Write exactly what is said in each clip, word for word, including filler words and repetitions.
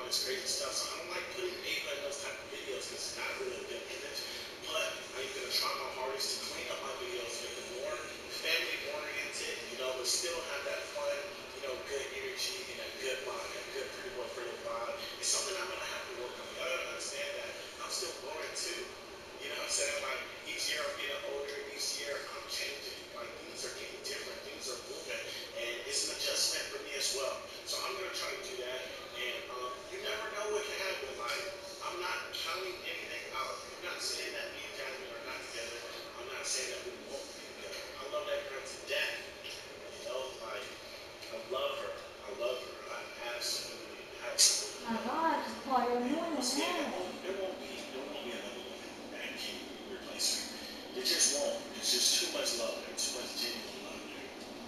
this crazy stuff. So I don't like putting Ava in those type of videos because it's not really a good image. But I'm gonna try my hardest to clean up my videos, make them more family oriented, you know, but still have that fun, you know, good energy and that good vibe, that good pretty boy friendly vibe. It's something I'm gonna have to work on. Y'all gotta understand that I'm still growing too. You know what I'm saying? Like each year I'm getting older, each year I'm changing. Like things are getting different, things are moving, and it's an adjustment for me as well. So I'm gonna try to do that, and um, you never know what can happen. Like I'm not counting anything out. I'm not saying that me and Jasmine are not together. I'm not saying that we won't be together. I love that girl to death. You know, like I love her. I love her. I absolutely, absolutely My love her. gosh, Paul, you're And annoying once again, there as won't, there won't be, there won't be another woman that can replace her. There just won't. There's just too much love there, too much genuine love there.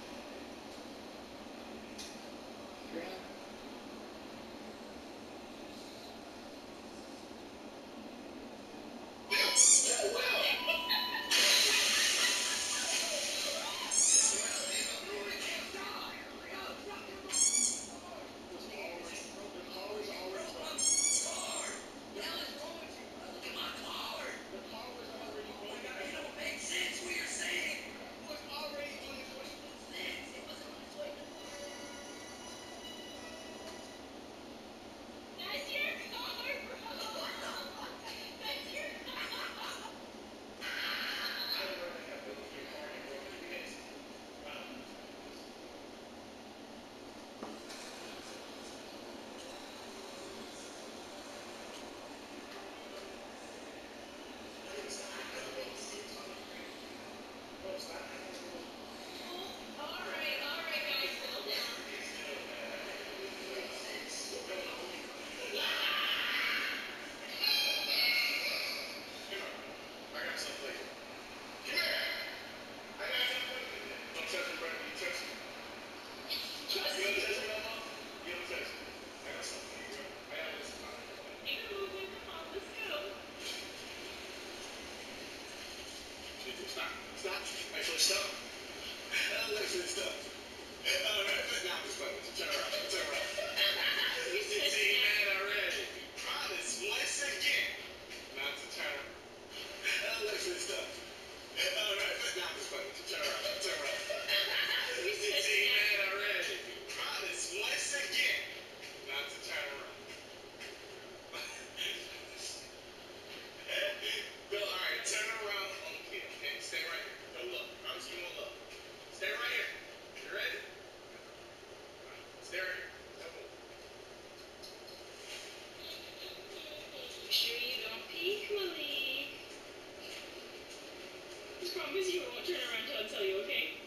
Stop. Stop. Actually, stop. Actually, stop. All right, but now I'm just playing with you. Turn around. Turn around. You see, man, already. Promise once again not to turn around. Actually, stop. All right, but now I'm just playing with you. Turn around. Turn around. You see, man, already. Promise once again not to turn around. Go, all right, turn around on the kid, okay? Stay right here. Don't look. Promise you won't look. Stay right here. You ready? Stay right here. Don't move. You sure you don't peek, Malik? I promise you I won't turn around till I tell you, okay?